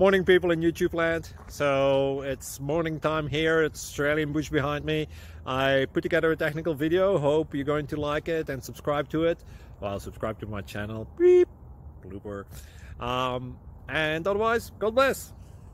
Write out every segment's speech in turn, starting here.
Morning, people in YouTube land. So it's morning time here. It's Australian bush behind me. I put together a technical video. Hope you're going to like it and subscribe to it. Well, subscribe to my channel. Beep. Blooper. And otherwise, God bless.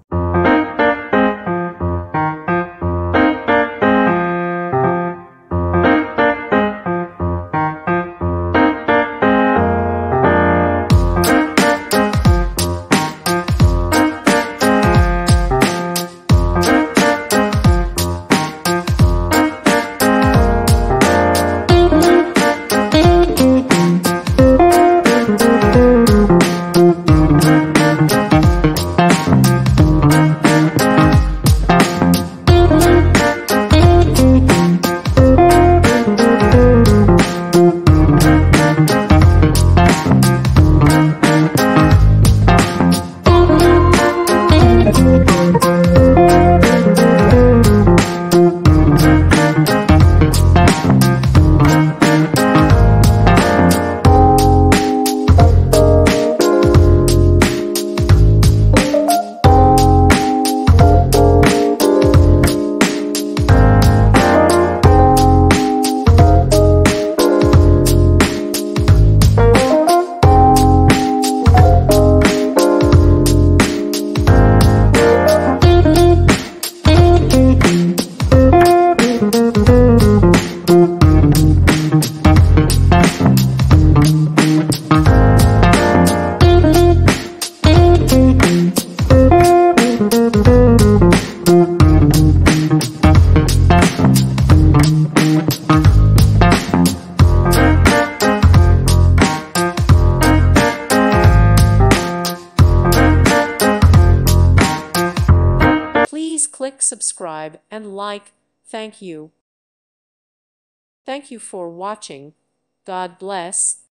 Please click subscribe and like. Thank you. Thank you for watching. God bless.